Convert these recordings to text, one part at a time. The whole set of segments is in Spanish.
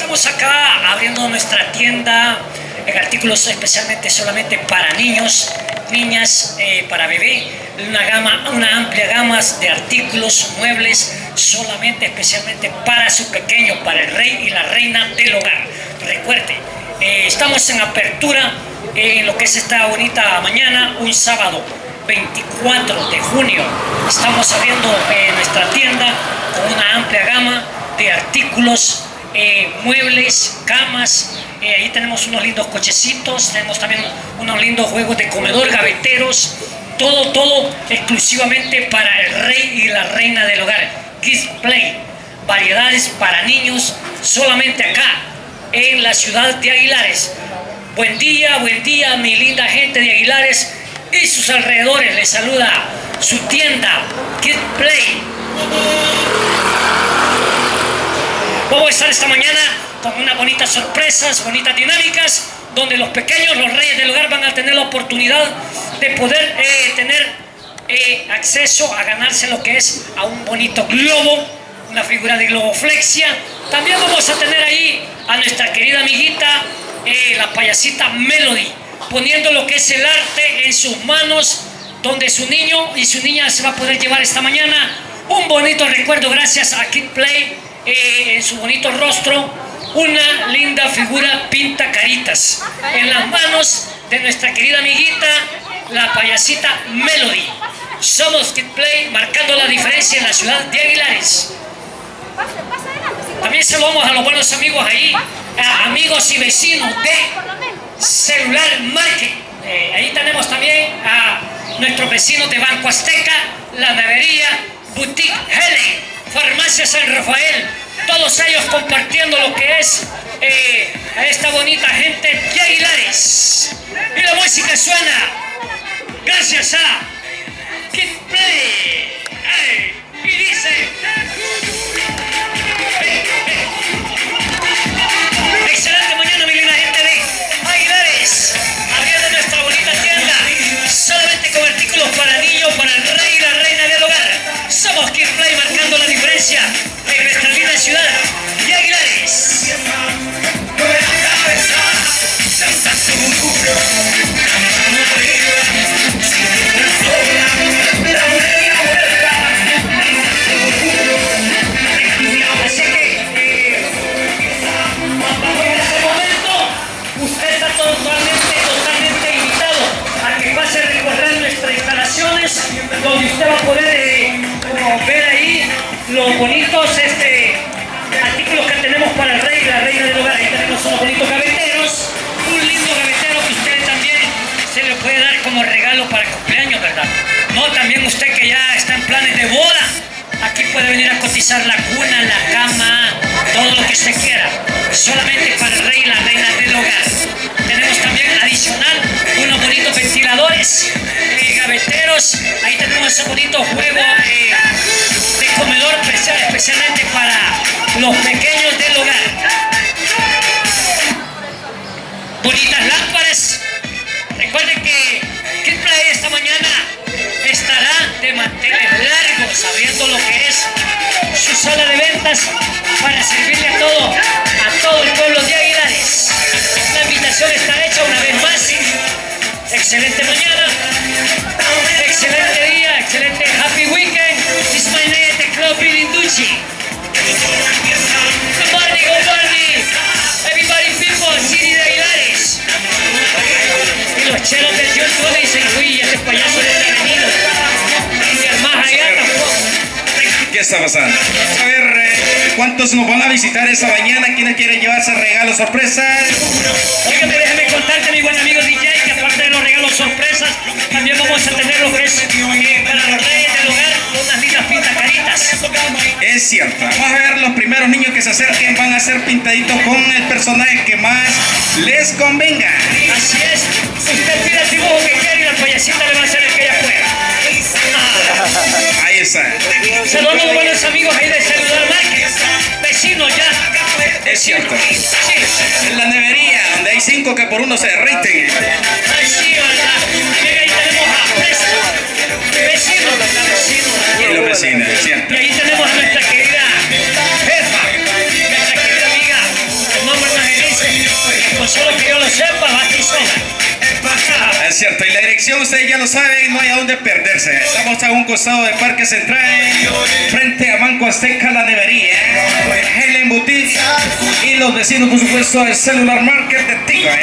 Estamos acá abriendo nuestra tienda en artículos especialmente solamente para niños, niñas, para bebé, una amplia gama de artículos, muebles, solamente especialmente para su pequeño, para el rey y la reina del hogar. Recuerde, estamos en apertura en lo que es esta bonita mañana, un sábado 24 de junio. Estamos abriendo nuestra tienda con una amplia gama de artículos, muebles, camas. Ahí tenemos unos lindos cochecitos, tenemos también unos lindos juegos de comedor, gaveteros, todo exclusivamente para el rey y la reina del hogar. Kids Play, variedades para niños, solamente acá en la ciudad de Aguilares. Buen día, mi linda gente de Aguilares y sus alrededores. Les saluda su tienda Kids Play. Vamos a estar esta mañana con unas bonitas sorpresas, bonitas dinámicas, donde los pequeños, los reyes del hogar van a tener la oportunidad de poder tener acceso a ganarse lo que es a un bonito globo, una figura de globoflexia. También vamos a tener ahí a nuestra querida amiguita, la payasita Melody, poniendo lo que es el arte en sus manos, donde su niño y su niña se va a poder llevar esta mañana un bonito recuerdo gracias a Kid Play. En su bonito rostro, una linda figura pinta caritas en las manos de nuestra querida amiguita, la payasita Melody. Somos Kid Play, marcando la diferencia en la ciudad de Aguilares. También saludamos a los buenos amigos ahí, amigos y vecinos de Celular Market. Ahí tenemos también a nuestros vecinos de Banco Azteca, La Nevería, Boutique Helen, Farmacia San Rafael, todos ellos compartiendo lo que es a esta bonita gente de Aguilares. Y la música suena gracias a Kid Play. Y dice: excelente mañana, mi linda gente de Aguilares, abriendo nuestra bonita tienda, solamente con artículos para niños, para el rey y la reina del hogar. Somos Kid Play, marcando la diferencia en nuestra linda ciudad de Aguilares. Así que en este momento usted está totalmente invitado a que pase a recorrer nuestras instalaciones, donde usted va a poder ver ahí los bonitos artículos que tenemos para el rey y la reina del hogar. Ahí tenemos unos bonitos gaveteros, un lindo gavetero que usted también se le puede dar como regalo para cumpleaños, ¿verdad? No, también usted que ya está en planes de boda, aquí puede venir a cotizar la cuna, la cama, todo lo que usted quiera, solamente para el rey y la reina del hogar. Tenemos también adicional unos bonitos ventiladores, gaveteros. Ahí tenemos ese bonito juego de comedor especialmente para los pequeños del hogar. Bonitas lámparas. Recuerden que Kid Play esta mañana estará de manteles largos, abriendo lo que es su sala de ventas para servirle a todo el pueblo de Aguilares. La invitación está hecha una vez más. Excelente mañana, excelente día, excelente happy weekend. It's my name at the club in Duchi. Good morning, everybody, people, city de Aguilares. Y los chelos del John Tony dicen: uy, ese payaso no está venido. Y el más allá tampoco. ¿Qué está pasando? A ver, ¿cuántos nos van a visitar esta mañana? ¿Quiénes quieren llevarse regalos sorpresas? Óigame, déjame contarte, mi buen amigo DJ, que aparte de los regalos sorpresas, también vamos a tener lo que es para los reyes del hogar, unas lindas pintacaritas. Es cierto. Vamos a ver, los primeros niños que se acerquen van a ser pintaditos con el personaje que más les convenga. Así es. Usted pide el dibujo que quiere y la payasita le va a hacer el que ella pueda. Ahí está. Saludos a los buenos amigos ahí de Celular Market, vecinos ya. Es cierto. Sí. En la nevería, donde hay 5 que por 1 se derriten. Ay, sí, ¿verdad? También ahí tenemos a Presto, vecinos, ¿verdad? Y los vecinos, es cierto. Y ahí tenemos a nuestra querida jefa, nuestra querida amiga dirección ustedes ya lo saben, no hay a dónde perderse. Estamos a un costado de Parque Central, frente a Banco Azteca, la nevería, Helen Boutique y los vecinos, por supuesto, el Cellular Market de Tigo.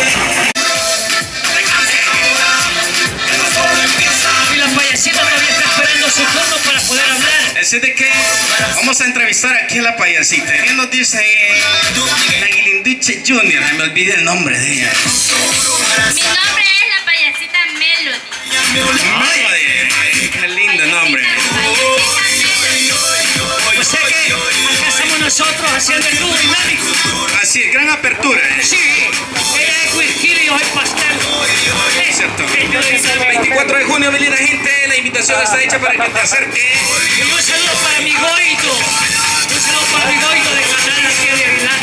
Y la payasita todavía está esperando su turno para poder hablar. Así de que vamos a entrevistar aquí a la payasita. ¿Qué nos dice la Guilinduche Junior? Me olvidé el nombre de ella. Mi nombre es la payasita Melody. Melody, qué lindo nombre. O sea que acá estamos nosotros haciendo el dúo dinámico. Así es, gran apertura. Sí, ella es whisky y yo soy pastel. Es cierto. 24 de junio, linda gente, la invitación está hecha para que te acerques. Y un saludo para mi goito. Un saludo para mi goito de Canal aquí de Aguilar.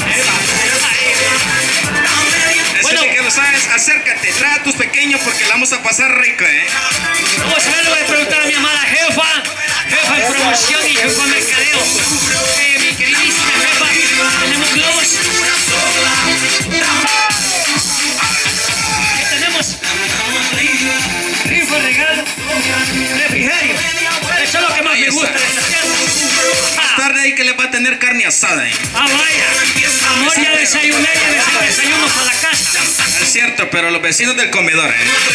Bueno, que lo sabes, acércate, trae a tus pequeños porque la vamos a pasar rico, Vamos a ver, le voy a preguntar a mi amada jefa de promoción y jefa de mercadeo. Mi queridísima jefa, tenemos globos. ¿Qué tenemos? Rifa, regalo, refrigerio. Eso es lo que más me gusta de esta tierra. Más tarde ahí que le va a tener carne asada ahí. Ah, vaya. Amor, ya desayuné, ya desayuno para la casa. Es cierto, pero los vecinos del comedor,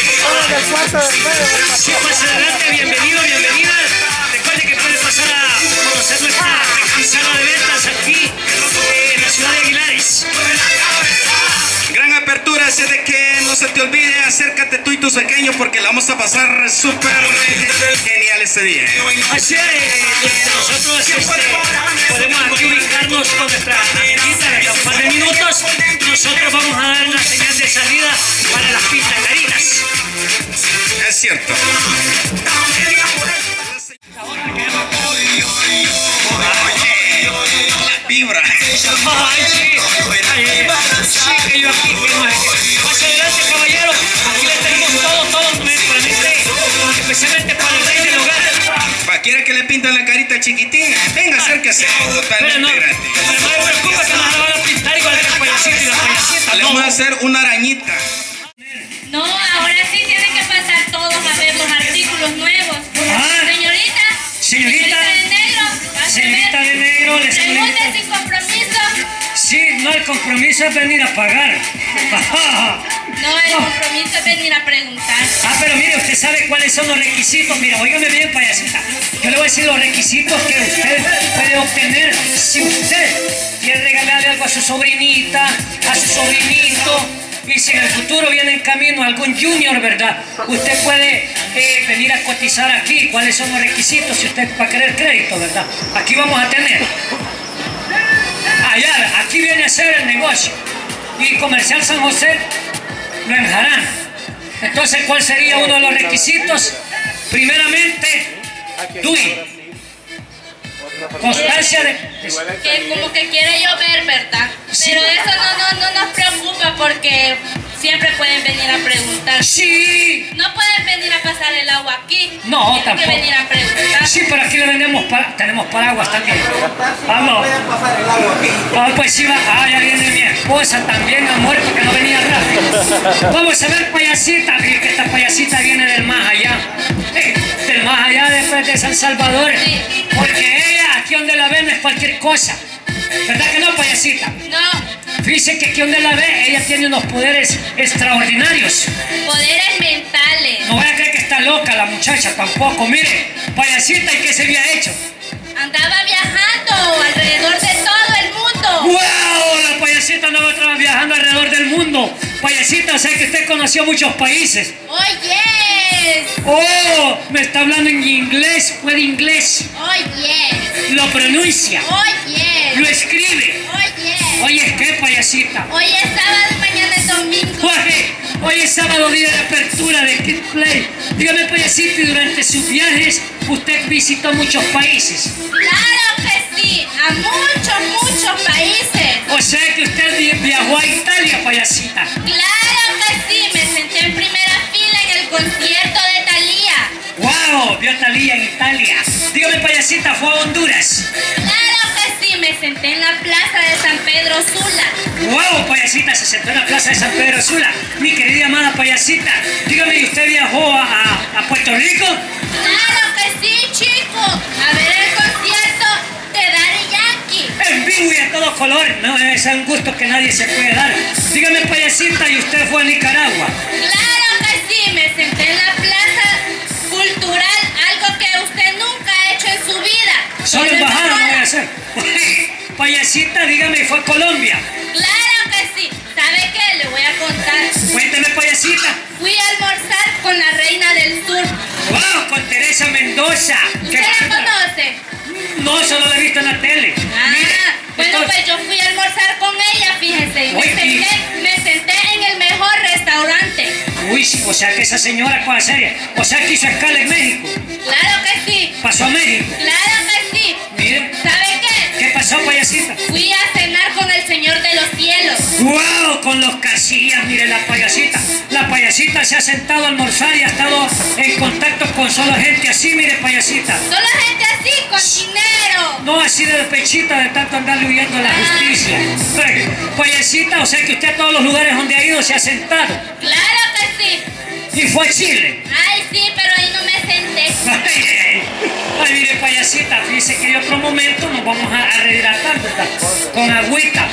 Sí, pues adelante, bienvenido, bienvenida. Recuerde que puede pasar a conocer nuestra sala de ventas aquí en la ciudad de Aguilares. Gran apertura, así de que no se te olvide, acércate tú y tus pequeños porque la vamos a pasar súper genial este día. Así es, nosotros podemos aquí ubicarnos con nuestra amiguita de un par de minutos. Nosotros vamos a dar una señal de salida para las pintacaritas. Es cierto. La vibra. Ay, sí. Sí, que yo aquí, que no es que. Más adelante, caballero, aquí le tenemos todo, especialmente para el rey del hogar. ¿Quiere que le pintan la carita chiquitina? Venga, acérquese. Pero no, Totalmente gratis. no me preocupa que nos la van a pintar igual que el payasito y la payasita. Le vamos a hacer una arañita. No, ahora sí tienen que pasar todos a ver los artículos nuevos. Señorita. Señorita de negro. Señorita de negro, les Pregunte sin compromiso. Sí, no, el compromiso es venir a pagar. No, el compromiso es venir a preguntar. Pero mire, usted sabe cuáles son los requisitos. Mira, óigame bien, payasita. Yo le voy a decir los requisitos que usted puede obtener si usted quiere regalarle algo a su sobrinita, a su sobrinito. Y si en el futuro viene en camino algún junior, ¿verdad? Usted puede venir a cotizar aquí. ¿Cuáles son los requisitos si usted va a querer crédito, verdad? Aquí vamos a tener. Allá, aquí viene a ser el negocio. Y Comercial San José lo enjarán. Entonces, ¿cuál sería uno de los requisitos? Primeramente, DUI. Constancia de... Que como que quiere llover, ¿verdad? Sí. Pero eso no nos preocupa porque siempre pueden venir a preguntar. Sí. No pueden venir a pasar el agua aquí. No, Tienen tampoco. que venir a preguntar. Sí, pero aquí le vendemos, tenemos paraguas también. Vamos. Pues sí, va. Ya viene mi esposa también, amor, porque no venía rápido. Vamos a ver, payasita. Fíjate que esta payasita viene del más allá. Del más allá, después de San Salvador. Sí. Porque ella, aquí donde la ven, es cualquier cosa. ¿Verdad que no, payasita? No, Fíjense que aquí donde la ve, ella tiene unos poderes extraordinarios. poderes mentales. No vaya a creer que está loca la muchacha tampoco. Mire, payasita, ¿y qué se había hecho? Andaba viajando alrededor de todo el mundo. ¡Wow! La payasita andaba viajando alrededor del mundo. Payasita, sé que usted conoció muchos países. Oye, ¡Oh! Me está hablando en inglés, puede inglés. oye, Lo pronuncia, oye, lo escribe. oye. Oye, ¿qué, payasita? Hoy es sábado, mañana es domingo. Hoy es sábado, día de apertura de Kid Play. Dígame, payasita, y durante sus viajes usted visitó muchos países. Claro que sí, a muchos países. O sea que usted viajó a Italia, payasita. Claro que sí, me senté en primera fila en el concierto de Thalía. ¡Wow! Vio a Thalía en Italia. Dígame, payasita, ¿fue a Honduras? Claro que sí, me senté en la plaza de San Pedro Sula. Wow, payasita, se sentó en la plaza de San Pedro Sula. Mi querida amada payasita, dígame, ¿usted viajó a Puerto Rico? Claro que sí, chico. A ver el concierto de Daddy Yankee. En vivo y a todo color, no, es un gusto que nadie se puede dar. Dígame, payasita, ¿y usted fue a Nicaragua? Claro que sí, me senté en la plaza cultural, algo que usted nunca ha hecho en su vida. Solo embajada no voy a hacer. Payasita, dígame, ¿fue a Colombia? Claro que sí. ¿Sabe qué? Le voy a contar. Cuénteme, payasita. Fui a almorzar con la reina del sur. ¡Wow! Con Teresa Mendoza. ¿Usted la conoce? No, solo la he visto en la tele. Ah, Mire, bueno, entonces, pues yo fui a almorzar con ella, fíjese, y me senté en el mejor restaurante. uy, o sea que esa señora es cosa seria. O sea que hizo escala en México. Claro que sí. Pasó a México. Claro que sí. Mire. ¿Sabe qué? ¿Qué pasó, payasita? Fui a cenar con el Señor de los Cielos. ¡Wow! Con los Casillas, mire la payasita. La payasita se ha sentado a almorzar y ha estado en contacto con solo gente así, mire, payasita. Solo gente así, con dinero. No así de pechita de tanto andarle huyendo a la justicia. Payasita, o sea que usted a todos los lugares donde ha ido se ha sentado. Claro que sí. Y fue a Chile. Ay, sí, pero ahí no me senté. Ay, mire, payasita, fíjese que en otro momento nos vamos a rehidratar, ¿verdad? Con agüita.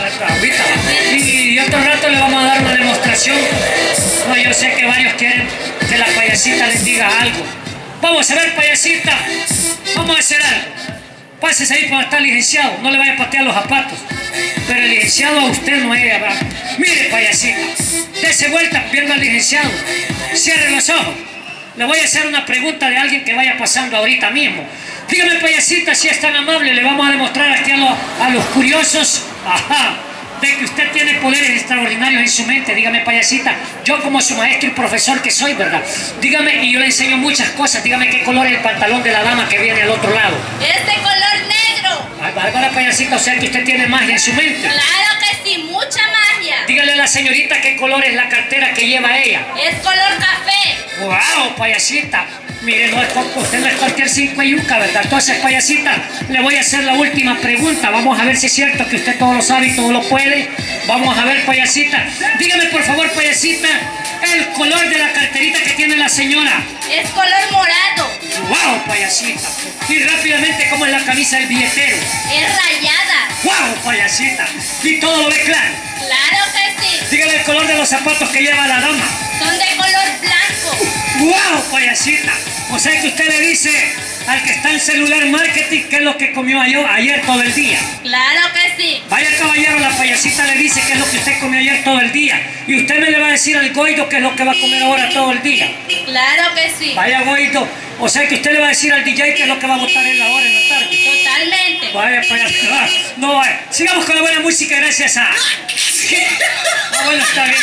Y otro rato le vamos a dar una demostración. No, yo sé que varios quieren que la payasita les diga algo. Vamos a ver, payasita. Vamos a hacer algo. Pásese ahí para estar licenciado. No le vaya a patear los zapatos. Pero el licenciado a usted no es. Mire, payasita. Dese vuelta viendo al licenciado. Cierre los ojos. Le voy a hacer una pregunta de alguien que vaya pasando ahorita mismo. Dígame, payasita, si es tan amable, le vamos a demostrar aquí a los curiosos, de que usted tiene poderes extraordinarios en su mente. Dígame, payasita, yo como su maestro y profesor que soy, ¿verdad? Dígame, y yo le enseño muchas cosas. Dígame qué color es el pantalón de la dama que viene al otro lado. Es de color negro. Ay, bárbara, payasita, o sea que usted tiene magia en su mente. Claro que sí, mucha magia. Dígale a la señorita qué color es la cartera que lleva ella. Es color café. ¡Wow, payasita! Mire, usted no es cualquier cinco y yuca, ¿verdad? Entonces, payasita, le voy a hacer la última pregunta. Vamos a ver si es cierto que usted todo lo sabe y todo lo puede. Vamos a ver, payasita. Dígame, por favor, payasita, el color de la carterita que tiene la señora. Es color morado. ¡Wow, payasita! Y rápidamente, ¿cómo es la camisa del billetero? Es rayada. ¡Wow, payasita! Y todo lo ve claro. Claro que sí. Dígale el color de los zapatos que lleva la dama. Son de color blanco. ¡Wow, payasita! O sea que usted le dice al que está en celular marketing qué es lo que comió ayer todo el día. Claro que sí. Vaya, caballero, la payasita le dice qué es lo que usted comió ayer todo el día. Y usted me le va a decir al goido qué es lo que va a comer ahora todo el día. Claro que sí. Vaya, goido. O sea que usted le va a decir al DJ qué es lo que va a botar en la hora en la tarde. Totalmente. Vaya, payasita. No, sigamos con la buena música gracias a... bueno, está bien.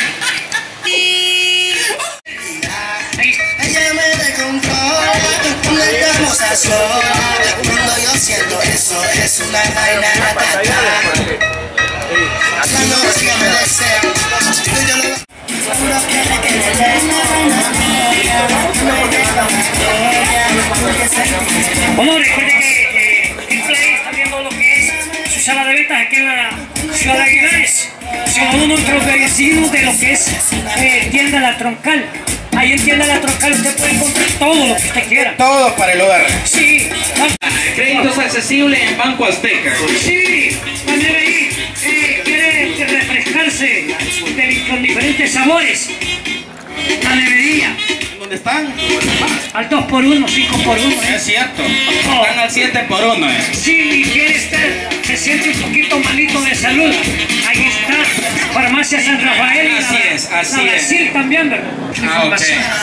Ella me descontrola cuando estamos a solas. Cuando yo siento eso, es una vaina ratata. Cuando ella me desea, yo lo juro que le quedé. Bueno, recuerde que Play está viendo lo que es su sala de ventas aquí en la ciudad de Aguilares. Son uno de los vecinos de lo que es tienda La Troncal. Ahí en tienda La Troncal usted puede encontrar todo lo que usted quiera. Todo para el hogar. Sí. Créditos accesibles en Banco Azteca. Sí. También ahí quiere refrescarse con diferentes sabores. La nevería. ¿Dónde están? Al 2x1, 5x1. Es cierto. Están al 7x1. Sí, quiere se siente un poquito malito de salud. Ahí está, Farmacia San Rafael. Así es. Brasil también, ¿verdad? Ok.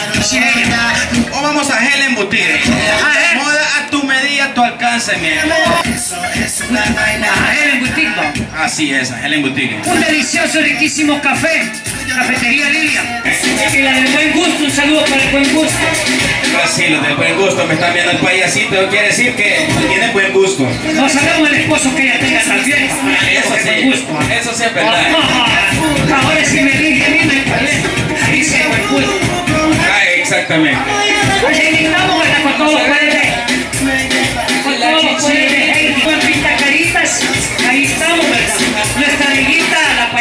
O vamos a Helen Boutique. Moda a tu medida, a tu alcance, mi amor. A Helen Boutique, ¿no? Así es, a Helen Boutique. Un delicioso, riquísimo café. Cafetería Lilia. Y la del buen gusto, un saludo para el buen gusto. Así, los del buen gusto me están viendo el payasito, quiere decir que tiene buen gusto. No sabemos el esposo que ella tenga también. Eso sí es verdad. Ahora si me dije a mí me problema. Dice buen gusto. Exactamente. Ahí estamos, ¿verdad? Con todos los poderes. Con todos los poderes. Con pintacaritas. Ahí estamos, ¿verdad? Nuestra amiguita, la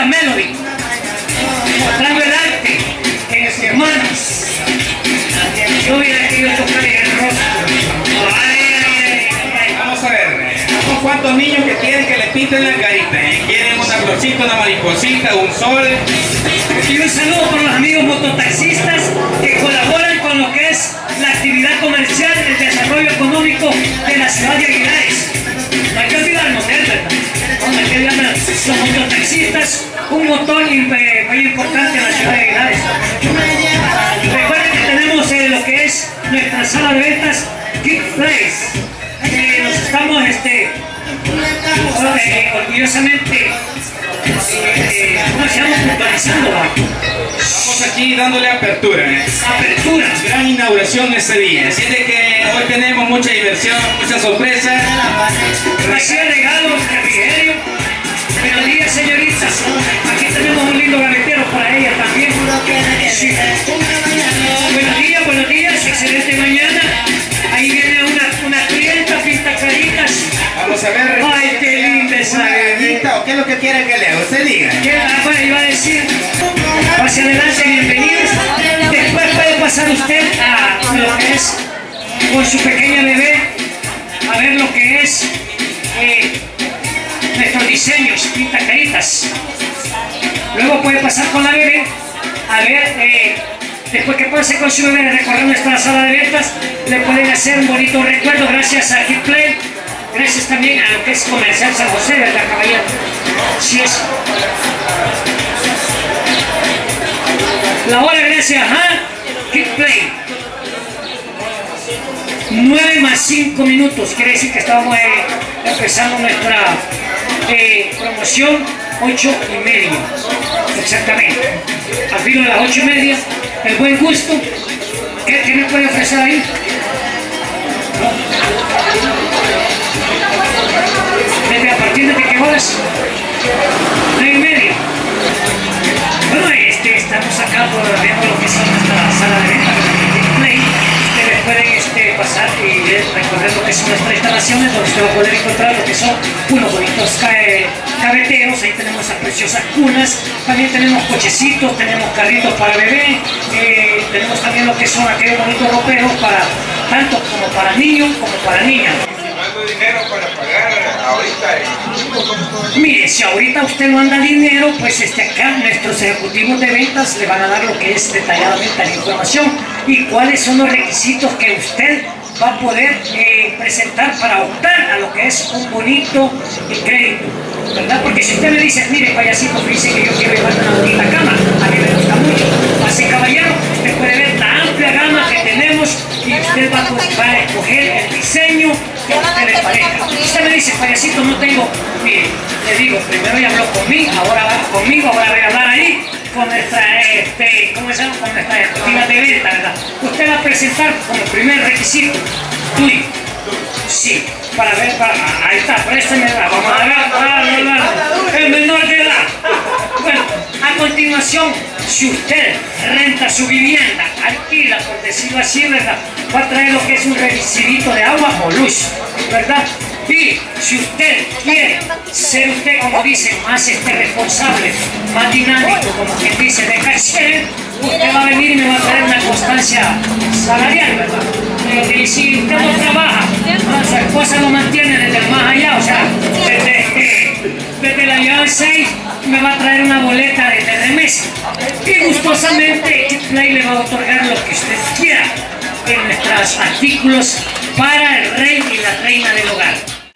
Melody, mostrando el arte en sus manos. Yo hubiera querido tocarle el rostro. Vamos a ver, ¿cuántos niños que quieren que le pinten la carita? ¿Quieren una florcita, una mariposita, un sol? Y un saludo para los amigos mototaxistas que colaboran con lo que es la actividad comercial, el desarrollo económico de la ciudad de Aguilares. No hay que olvidarnos de él, ¿verdad? No hay que olvidarnos. Los mototaxistas, un motor muy importante en la ciudad de Aguilares. Recuerden que tenemos lo que es nuestra sala de ventas Kick Place. Nos estamos orgullosamente ¿cómo se llama? Puntualizando. Estamos aquí dándole apertura. Apertura. Gran inauguración este día. Así de que hoy tenemos mucha diversión, muchas sorpresas. Recién regalos, refrigerio. Buenos días, señoritas. Aquí tenemos un lindo gavetero para ella también. Sí. Buenos días, excelente mañana. Ahí viene una clienta pintacaritas. Vamos a ver. Ay, qué linda esa gallita, ¿o qué es lo que quiere que le haga? Usted diga. Bueno, iba a decir, hacia adelante, bienvenidos. Después puede pasar usted a lo que es con su pequeña bebé, a ver lo que es nuestros diseños, pintacaritas. Luego puede pasar con la bebé, a ver, después que pase con su bebé, recorrer nuestra sala de ventas, le pueden hacer un bonito recuerdo gracias a Kick Play. Gracias también a lo que es Comercial San José, ¿verdad, caballero? Sí es. La hora, gracias a Kick Play. 9 más 5 minutos, quiere decir que estamos empezando nuestra promoción 8:30. Exactamente. Al filo de las 8:30, el buen gusto. ¿Qué me puede ofrecer ahí? ¿Desde a partir de qué horas? 9:30. Bueno, estamos acá viendo lo que es nuestra sala de venta de Play. Ustedes pueden pasar y recorrer lo que son nuestras instalaciones, donde usted va a poder encontrar lo que son unos bonitos cabeteros. Ahí tenemos esas preciosas cunas, también tenemos cochecitos, tenemos carritos para bebé, tenemos también lo que son aquellos bonitos roperos para tanto como para niños como para niñas. Dinero para pagar ahorita. Mire, si ahorita usted no anda dinero, pues acá nuestros ejecutivos de ventas le van a dar lo que es detalladamente la información y cuáles son los requisitos que usted va a poder presentar para optar a lo que es un bonito crédito, ¿verdad? Porque si usted me dice, mire, payasito, dice que yo quiero llevar una bonita cama, a mí me gusta mucho, así caballero, usted puede ver la amplia gama que tenemos y usted va a escoger el diseño que a usted le parezca. Usted me dice, payasito, no tengo, mire, le digo, primero ya habló conmigo, ahora voy a hablar ahí con nuestra, ¿cómo se llama? Con nuestra ejecutiva de venta, ¿verdad? Usted va a presentar como primer requisito tuyo. Sí, para ver, ahí está, préstame, vamos a ver, el menor de edad. Bueno, a continuación, si usted renta su vivienda, alquila, por decirlo así, ¿verdad? Va a traer lo que es un recibito de agua o luz, ¿verdad? Y si usted quiere ser usted, como dice, más responsable, más dinámico, como quien dice, de caché, usted va a venir y me va a traer una constancia salarial, ¿verdad? Y si usted no trabaja, su esposa lo mantiene desde el más allá, o sea, desde la llave 6, me va a traer una boleta de remesa. Y gustosamente, Kick Play le va a otorgar lo que usted quiera en nuestros artículos para el rey y la reina del hogar.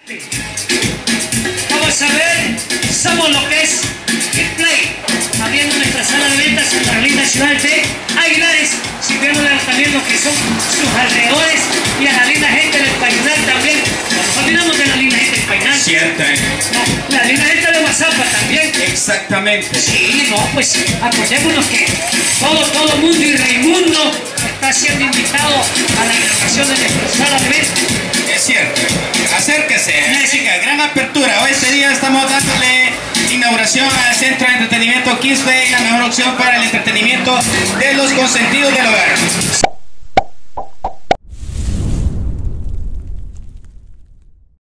Vamos a ver, somos lo que es Kick Play, abriendo nuestra sala de ventas en la linda ciudad de Aguilares, sirviéndole también lo que son sus alrededores y a la linda gente del Painal también. No nos olvidamos de la linda gente del Painal. Cierto, No, la linda gente de WhatsApp también. Exactamente. Sí, no, pues acordémonos que todo mundo y Raimundo está siendo invitado a la inauguración de nuestra sala de ventas. Es cierto, acérquese, chica, gran apertura. Hoy este día estamos dándole inauguración al Centro de Entretenimiento Kick Play, la mejor opción para el entretenimiento de los consentidos del hogar.